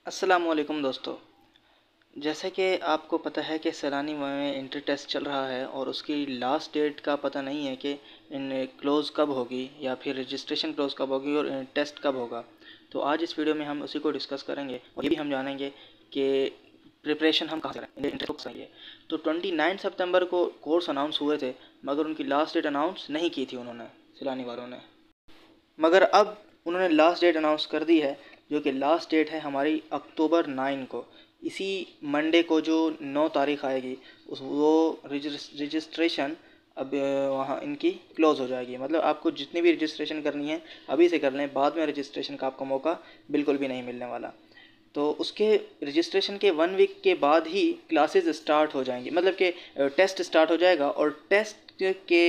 अस्सलामुअलैकुम दोस्तों। जैसे कि आपको पता है कि सैलानी में इंटर टेस्ट चल रहा है और उसकी लास्ट डेट का पता नहीं है कि इन क्लोज़ कब होगी या फिर रजिस्ट्रेशन क्लोज़ कब होगी और टेस्ट कब होगा। तो आज इस वीडियो में हम उसी को डिस्कस करेंगे और ये भी हम जानेंगे कि प्रिपरेशन हम कहाँ से करें, इंटर को चाहिए। तो 29 सितंबर को कोर्स अनाउंस हुए थे, मगर उनकी लास्ट डेट अनाउंस नहीं की थी उन्होंने, सैलानी वालों ने। मगर अब उन्होंने लास्ट डेट अनाउंस कर दी है, जो कि लास्ट डेट है हमारी अक्टूबर 9 को। इसी मंडे को जो 9 तारीख आएगी उस वो रजिस्ट्रेशन अब वहाँ इनकी क्लोज़ हो जाएगी। मतलब आपको जितनी भी रजिस्ट्रेशन करनी है अभी से कर लें, बाद में रजिस्ट्रेशन का आपको मौका बिल्कुल भी नहीं मिलने वाला। तो उसके रजिस्ट्रेशन के 1 वीक के बाद ही क्लासेस स्टार्ट हो जाएंगी, मतलब कि टेस्ट स्टार्ट हो जाएगा और टेस्ट के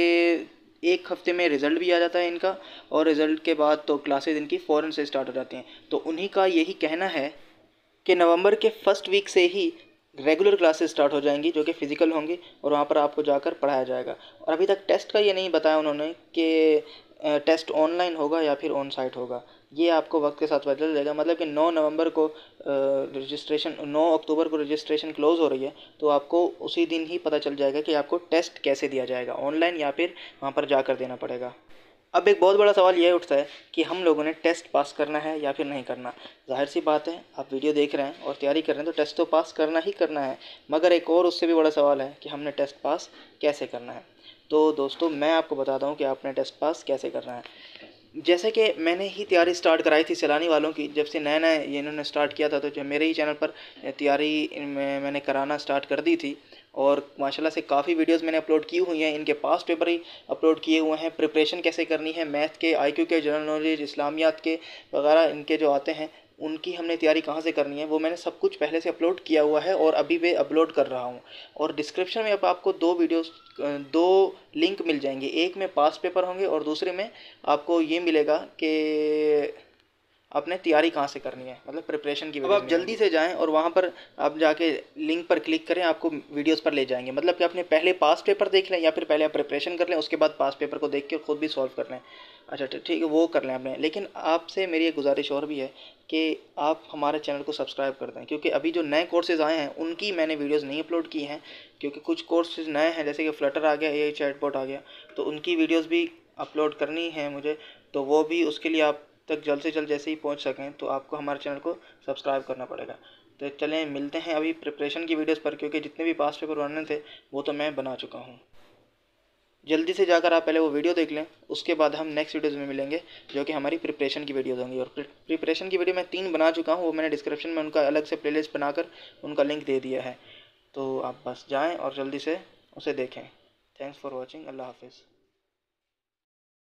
एक हफ्ते में रिज़ल्ट भी आ जाता है इनका। और रिज़ल्ट के बाद तो क्लासेस इनकी फ़ौरन से स्टार्ट हो जाती हैं। तो उन्हीं का यही कहना है कि नवंबर के फर्स्ट वीक से ही रेगुलर क्लासेस स्टार्ट हो जाएंगी, जो कि फ़िज़िकल होंगी और वहाँ पर आपको जाकर पढ़ाया जाएगा। और अभी तक टेस्ट का ये नहीं बताया उन्होंने कि टेस्ट ऑनलाइन होगा या फिर ऑन साइट होगा। ये आपको वक्त के साथ पता चल जाएगा। मतलब कि 9 नवंबर को रजिस्ट्रेशन, 9 अक्टूबर को रजिस्ट्रेशन क्लोज़ हो रही है, तो आपको उसी दिन ही पता चल जाएगा कि आपको टेस्ट कैसे दिया जाएगा, ऑनलाइन या फिर वहाँ पर जाकर देना पड़ेगा। अब एक बहुत बड़ा सवाल यह उठता है कि हम लोगों ने टेस्ट पास करना है या फिर नहीं करना। ज़ाहिर सी बात है, आप वीडियो देख रहे हैं और तैयारी कर रहे हैं तो टेस्ट तो पास करना ही करना है। मगर एक और उससे भी बड़ा सवाल है कि हमने टेस्ट पास कैसे करना है। तो दोस्तों, मैं आपको बताता हूँ कि आपने टेस्ट पास कैसे करना है। जैसे कि मैंने ही तैयारी स्टार्ट कराई थी सैलानी वालों की, जब से नया नया ये इन्होंने स्टार्ट किया था, तो जो मेरे ही चैनल पर तैयारी मैंने कराना स्टार्ट कर दी थी। और माशाल्लाह से काफ़ी वीडियोस मैंने अपलोड की हुई हैं, इनके पास्ट पेपर ही अपलोड किए हुए हैं। प्रिपरेशन कैसे करनी है, मैथ के, आईक्यू के, जनरल नॉलेज, इस्लामियात के वगैरह इनके जो आते हैं, उनकी हमने तैयारी कहाँ से करनी है, वो मैंने सब कुछ पहले से अपलोड किया हुआ है और अभी भी अपलोड कर रहा हूँ। और डिस्क्रिप्शन में अब आपको दो लिंक मिल जाएंगे। एक में पास्ट पेपर होंगे और दूसरे में आपको ये मिलेगा कि आपने तैयारी कहाँ से करनी है, मतलब प्रिपरेशन की। अब आप जल्दी से जाएं और वहाँ पर आप जाके लिंक पर क्लिक करें, आपको वीडियोस पर ले जाएंगे। मतलब कि आपने पहले पास्ट पेपर देख लें या फिर पहले आप प्रिपरेशन कर लें, उसके बाद पास्ट पेपर को देख के खुद भी सॉल्व कर लें। अच्छा ठीक है, वो कर लें आपने। लेकिन आपसे मेरी एक गुजारिश और भी है कि आप हमारे चैनल को सब्सक्राइब कर दें, क्योंकि अभी जो नए कोर्सेज आए हैं उनकी मैंने वीडियोज़ नहीं अपलोड की हैं। क्योंकि कुछ कोर्सेज नए हैं, जैसे कि फ्लटर आ गया, एआई चैटबॉट आ गया, तो उनकी वीडियोज़ भी अपलोड करनी है मुझे। तो वो भी, उसके लिए आप तक जल्द से जल्द जैसे ही पहुंच सकें तो आपको हमारे चैनल को सब्सक्राइब करना पड़ेगा। तो चलें मिलते हैं अभी प्रिपरेशन की वीडियोस पर, क्योंकि जितने भी पास्ट पेपर बनने थे वो तो मैं बना चुका हूँ। जल्दी से जाकर आप पहले वो वीडियो देख लें, उसके बाद हम नेक्स्ट वीडियोज़ में मिलेंगे, जो कि हमारी प्रिपरेशन की वीडियोज़ होंगी। और प्रिपरेशन की वीडियो मैं 3 बना चुका हूँ, वो मैंने डिस्क्रिप्शन में उनका अलग से प्लेलिस्ट बनाकर उनका लिंक दे दिया है। तो आप बस जाएँ और जल्दी से उसे देखें। Thanks for watching. अल्लाह हाफिज़।